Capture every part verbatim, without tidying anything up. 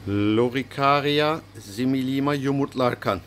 Loricaria similima yumurtlarken.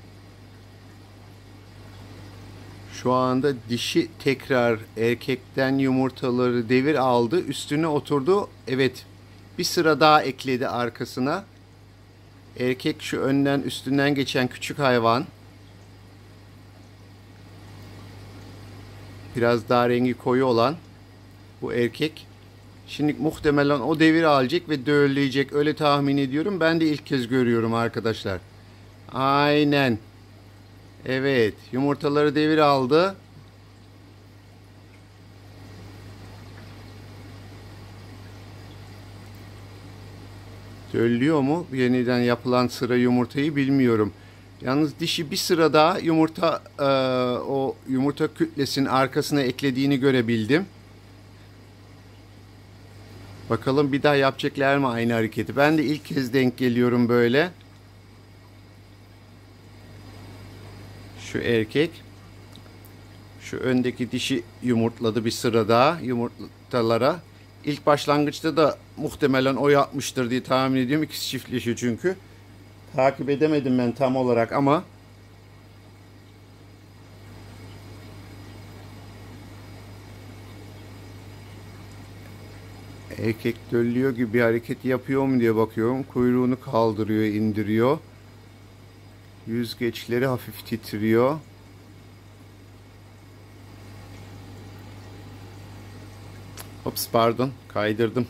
Şu anda dişi tekrar erkekten yumurtaları devir aldı. Üstüne oturdu. Evet. Bir sıra daha ekledi arkasına. Erkek şu önden üstünden geçen küçük hayvan. Biraz daha rengi koyu olan bu erkek. Şimdi muhtemelen o devir alacak ve dölleyecek. Öyle tahmin ediyorum. Ben de ilk kez görüyorum arkadaşlar. Aynen. Evet. Yumurtaları devir aldı. Döllüyor mu? Yeniden yapılan sıra yumurtayı bilmiyorum. Yalnız dişi bir sıra daha yumurta e, o yumurta kütlesinin arkasına eklediğini görebildim. Bakalım bir daha yapacaklar mı aynı hareketi? Ben de ilk kez denk geliyorum böyle. Şu erkek. Şu öndeki dişi yumurtladı bir sıra daha yumurtalara. İlk başlangıçta da muhtemelen o yapmıştır diye tahmin ediyorum. İkisi çiftleşiyor çünkü. Takip edemedim ben tam olarak ama erkek döllüyor gibi bir hareket yapıyor mu diye bakıyorum. Kuyruğunu kaldırıyor, indiriyor. Yüzgeçleri hafif titriyor. Ops, pardon, kaydırdım.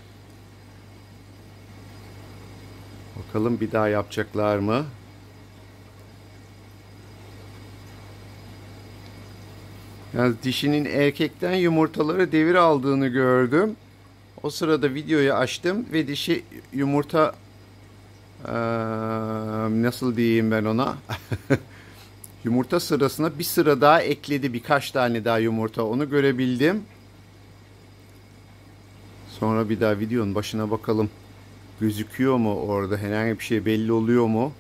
Bakalım bir daha yapacaklar mı? Yani dişinin erkekten yumurtaları devir aldığını gördüm. O sırada videoyu açtım ve dişi yumurta ee, nasıl diyeyim ben ona? Yumurta sırasına bir sıra daha ekledi, birkaç tane daha yumurta, onu görebildim. Sonra bir daha videonun başına bakalım. Gözüküyor mu orada? Herhangi bir şey belli oluyor mu?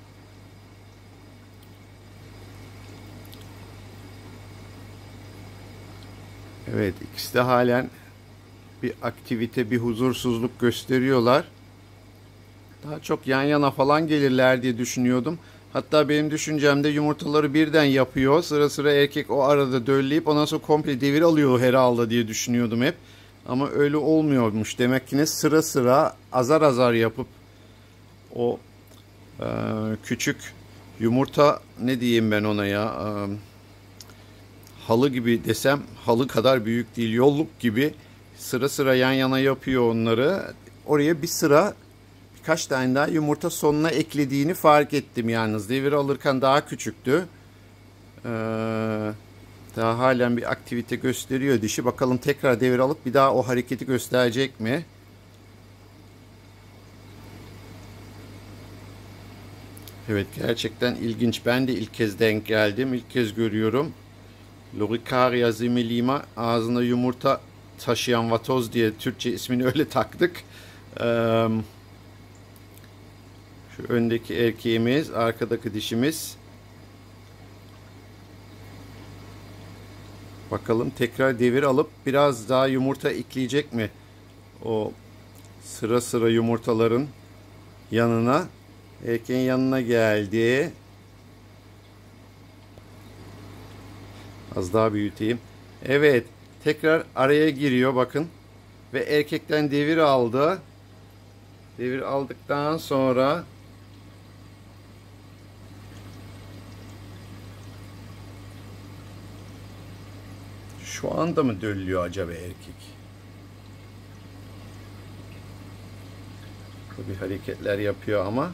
Evet, ikisi de halen bir aktivite, bir huzursuzluk gösteriyorlar. Daha çok yan yana falan gelirler diye düşünüyordum. Hatta benim düşüncemde yumurtaları birden yapıyor. Sıra sıra erkek o arada dölleyip ondan sonra komple devir alıyor herhalde diye düşünüyordum hep. Ama öyle olmuyormuş. Demek ki ne, sıra sıra azar azar yapıp o e, küçük yumurta, ne diyeyim ben ona ya, e, halı gibi desem, halı kadar büyük değil, yolluk gibi sıra sıra yan yana yapıyor onları. Oraya bir sıra birkaç tane daha yumurta sonuna eklediğini fark ettim yalnız. Devir alırken daha küçüktü. Ee, daha halen bir aktivite gösteriyor dişi. Bakalım tekrar devir alıp bir daha o hareketi gösterecek mi? Evet, gerçekten ilginç. Ben de ilk kez denk geldim. İlk kez görüyorum. Loricaria similima, ağzına yumurta taşıyan vatoz diye Türkçe ismini öyle taktık. Ee, şu öndeki erkeğimiz, arkadaki dişimiz. Bakalım tekrar devir alıp biraz daha yumurta ekleyecek mi? O sıra sıra yumurtaların yanına. Erkeğin yanına geldi. Az daha büyüteyim. Evet. Tekrar araya giriyor bakın. Ve erkekten devir aldı. Devir aldıktan sonra şu anda mı döllüyor acaba erkek? Bir hareketler yapıyor ama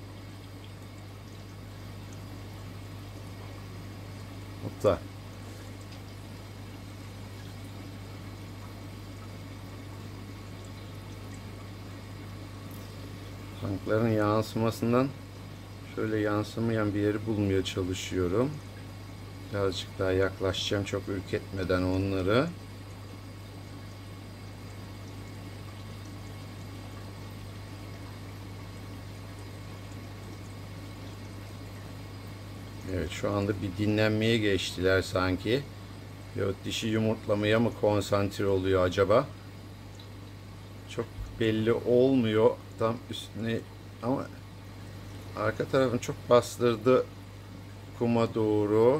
hopla. Tankların yansımasından şöyle yansımayan bir yeri bulmaya çalışıyorum. Birazcık daha yaklaşacağım, çok ürketmeden onları. Evet, şu anda bir dinlenmeye geçtiler sanki. Ya dişi yumurtlamaya mı konsantre oluyor acaba? Çok belli olmuyor. Tam üstüne Ama arka tarafını çok bastırdı kuma doğru.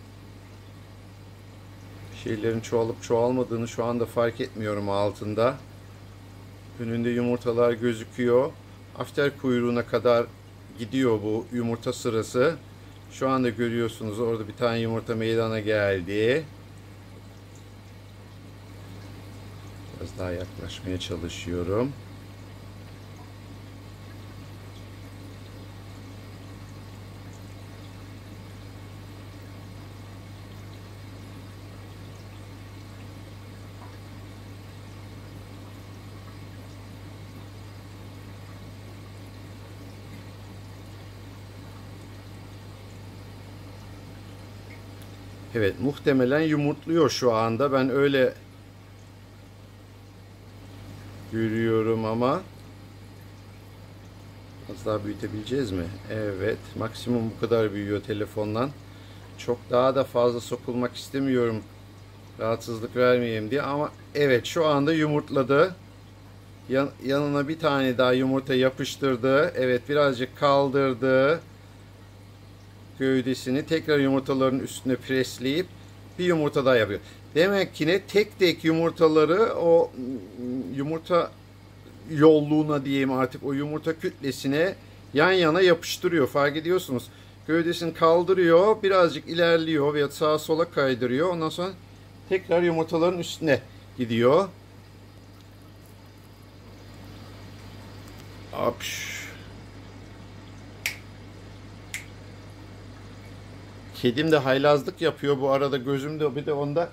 Şeylerin çoğalıp çoğalmadığını şu anda fark etmiyorum altında. Önünde yumurtalar gözüküyor. After kuyruğuna kadar gidiyor bu yumurta sırası. Şu anda görüyorsunuz orada bir tane yumurta meydana geldi. Biraz daha yaklaşmaya çalışıyorum. Evet, muhtemelen yumurtluyor şu anda. Ben öyle görüyorum ama az daha büyütebileceğiz mi? Evet, maksimum bu kadar büyüyor telefondan. Çok daha da fazla sokulmak istemiyorum. Rahatsızlık vermeyeyim diye ama evet şu anda yumurtladı. Yan, yanına bir tane daha yumurta yapıştırdı. Evet, birazcık kaldırdı gövdesini, tekrar yumurtaların üstüne presleyip bir yumurta daha yapıyor. Demek ki ne tek tek yumurtaları o yumurta yolluğuna diyeyim artık o yumurta kütlesine yan yana yapıştırıyor. Fark ediyorsunuz. Gövdesini kaldırıyor, birazcık ilerliyor veya sağa sola kaydırıyor. Ondan sonra tekrar yumurtaların üstüne gidiyor. Apş. Kedim de haylazlık yapıyor bu arada gözümde, bir de onda.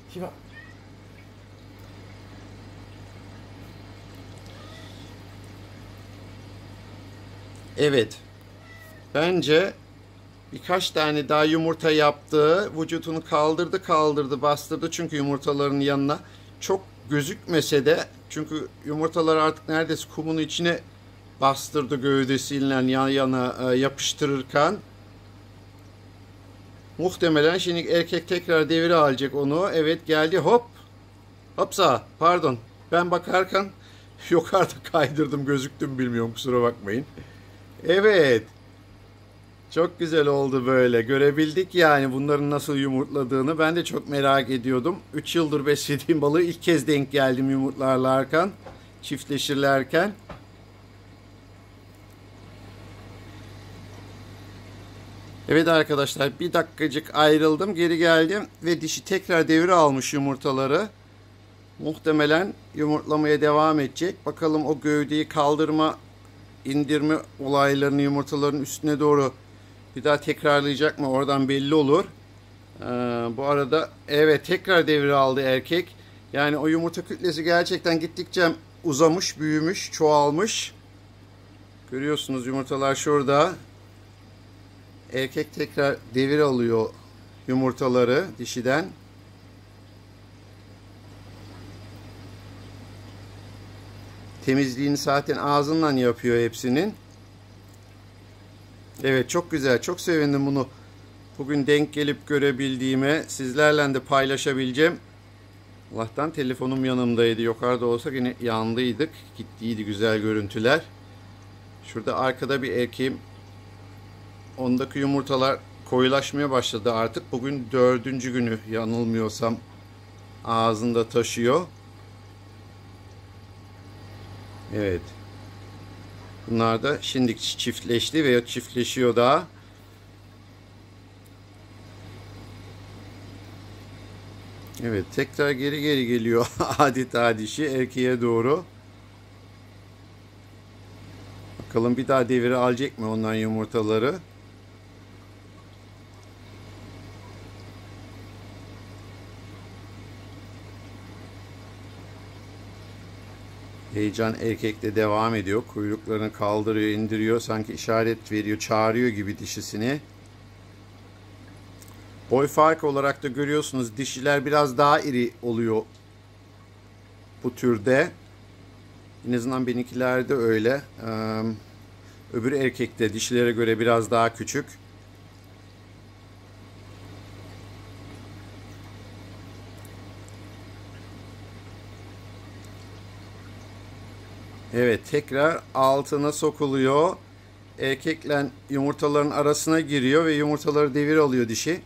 Evet. Bence birkaç tane daha yumurta yaptı. Vücudunu kaldırdı kaldırdı bastırdı çünkü yumurtaların yanına. Çok gözükmese de çünkü yumurtalar artık neredeyse kumun içine bastırdı gövdesiyle yan yana yapıştırırken. Muhtemelen şimdi erkek tekrar devir alacak onu. Evet geldi hop. Hopsa pardon. Ben bakarken yukarıda kaydırdım gözüktüm bilmiyorum kusura bakmayın. Evet. Çok güzel oldu böyle. Görebildik yani bunların nasıl yumurtladığını. Ben de çok merak ediyordum. üç yıldır beslediğim balığı ilk kez denk geldim yumurtlarlarken. Çiftleşirlerken. Evet arkadaşlar bir dakikacık ayrıldım. Geri geldim ve dişi tekrar devre almış yumurtaları. Muhtemelen yumurtlamaya devam edecek. Bakalım o gövdeyi kaldırma, indirme olaylarını yumurtaların üstüne doğru bir daha tekrarlayacak mı? Oradan belli olur. Ee, bu arada evet tekrar devre aldı erkek. Yani o yumurta kütlesi gerçekten gittikçe uzamış, büyümüş, çoğalmış. Görüyorsunuz yumurtalar şurada. Erkek tekrar devir alıyor yumurtaları dişiden. Temizliğini zaten ağzından yapıyor hepsinin. Evet çok güzel. Çok sevindim bunu bugün denk gelip görebildiğime. Sizlerle de paylaşabileceğim. Allah'tan telefonum yanımdaydı. Yukarıda olsa yine yandıydık. Gittiydi güzel görüntüler. Şurada arkada bir erkeğim. Ondaki yumurtalar koyulaşmaya başladı artık. Bugün dördüncü günü yanılmıyorsam ağzında taşıyor. Evet. Bunlar da şimdi çiftleşti veya çiftleşiyor daha. Evet tekrar geri geri geliyor adeta dişi erkeğe doğru. Bakalım bir daha deviri alacak mı ondan yumurtaları. Heyecan erkekte devam ediyor. Kuyruklarını kaldırıyor, indiriyor. Sanki işaret veriyor, çağırıyor gibi dişisini. Boy farkı olarak da görüyorsunuz. Dişiler biraz daha iri oluyor bu türde. En azından benimkilerde öyle. Ee, öbür erkekte dişilere göre biraz daha küçük. Evet, tekrar altına sokuluyor. Erkekle yumurtaların arasına giriyor ve yumurtaları devir alıyor dişi.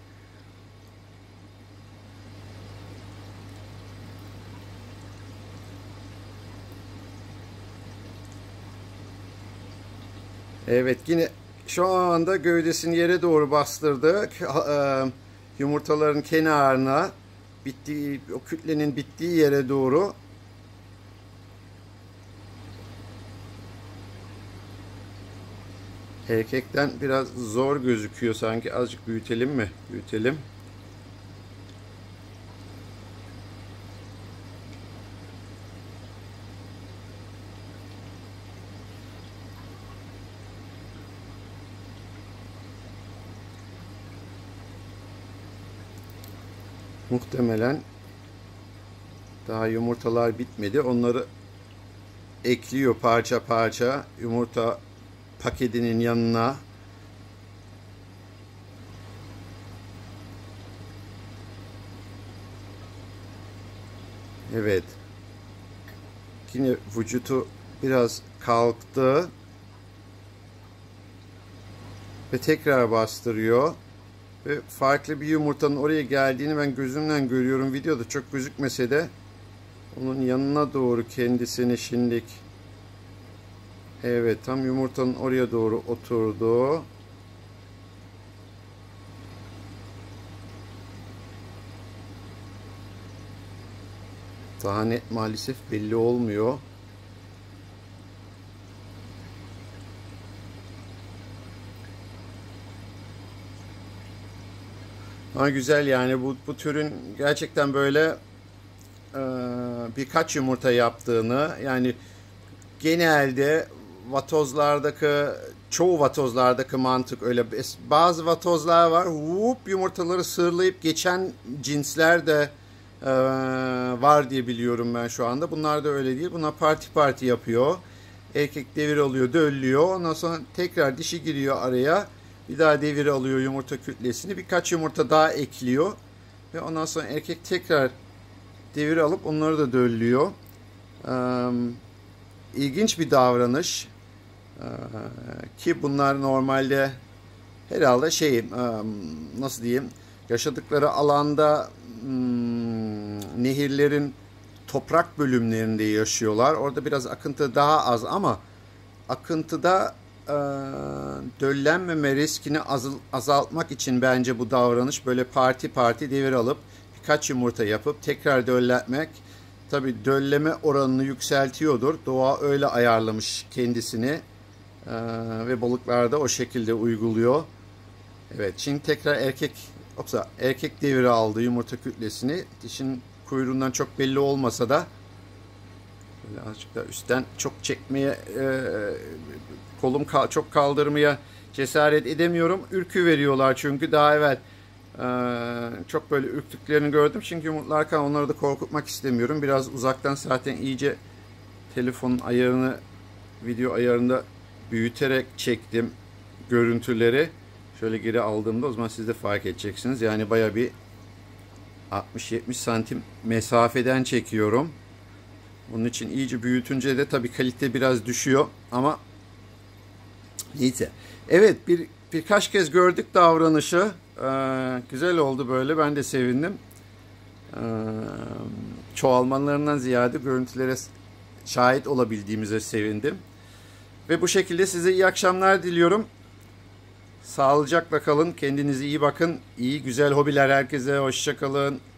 Evet, yine şu anda gövdesini yere doğru bastırdı. Yumurtaların kenarına, bittiği, o kütlenin bittiği yere doğru. Erkekten biraz zor gözüküyor sanki. Azıcık büyütelim mi? Büyütelim. Muhtemelen daha yumurtalar bitmedi. Onları ekliyor parça parça yumurta paketinin yanına. Evet. Yine vücutu biraz kalktı ve tekrar bastırıyor. Ve farklı bir yumurtanın oraya geldiğini ben gözümden görüyorum. Videoda çok gözükmese de onun yanına doğru kendisini şimdilik. Evet, tam yumurtanın oraya doğru oturdu. Daha net maalesef belli olmuyor. Ha, güzel yani bu, bu türün gerçekten böyle e, birkaç yumurta yaptığını, yani genelde vatozlardaki, çoğu vatozlardaki mantık öyle. Bazı vatozlar var, whoop, yumurtaları sırlayıp geçen cinsler de e, var diye biliyorum ben şu anda. Bunlar da öyle değil. Bunlar parti parti yapıyor. Erkek devir alıyor, döllüyor. Ondan sonra tekrar dişi giriyor araya. Bir daha devir alıyor yumurta kütlesini. Birkaç yumurta daha ekliyor. Ve ondan sonra erkek tekrar devir alıp onları da döllüyor. Ee, ilginç bir davranış. Ee, ki bunlar normalde herhalde şey, e, nasıl diyeyim, yaşadıkları alanda hmm, nehirlerin toprak bölümlerinde yaşıyorlar. Orada biraz akıntı daha az ama akıntıda e, döllenmeme riskini azaltmak için bence bu davranış, böyle parti parti devir alıp birkaç yumurta yapıp tekrar döllenmek, tabi dölleme oranını yükseltiyordur. Doğa öyle ayarlamış kendisini e, ve balıklar da o şekilde uyguluyor. Evet, şimdi tekrar erkek opsa, erkek deviri aldı yumurta kütlesini. Dişin kuyruğundan çok belli olmasa da böyle azıcık da üstten çok çekmeye, e, kolum ka çok kaldırmaya cesaret edemiyorum. Ürkü veriyorlar çünkü daha evvel e, çok böyle ürktüklerini gördüm. Çünkü yumurtlarken onları da korkutmak istemiyorum. Biraz uzaktan zaten iyice telefonun ayarını, video ayarında büyüterek çektim görüntüleri. Şöyle geri aldığımda o zaman siz de fark edeceksiniz. Yani baya bir altmış yetmiş santim mesafeden çekiyorum. Bunun için iyice büyütünce de tabii kalite biraz düşüyor ama neyse. Evet, bir birkaç kez gördük davranışı. Ee, güzel oldu böyle. Ben de sevindim. Ee, çoğalmalarından ziyade görüntülere şahit olabildiğimize sevindim. Ve bu şekilde size iyi akşamlar diliyorum. Sağlıcakla kalın. Kendinize iyi bakın. İyi güzel hobiler herkese. Hoşça kalın.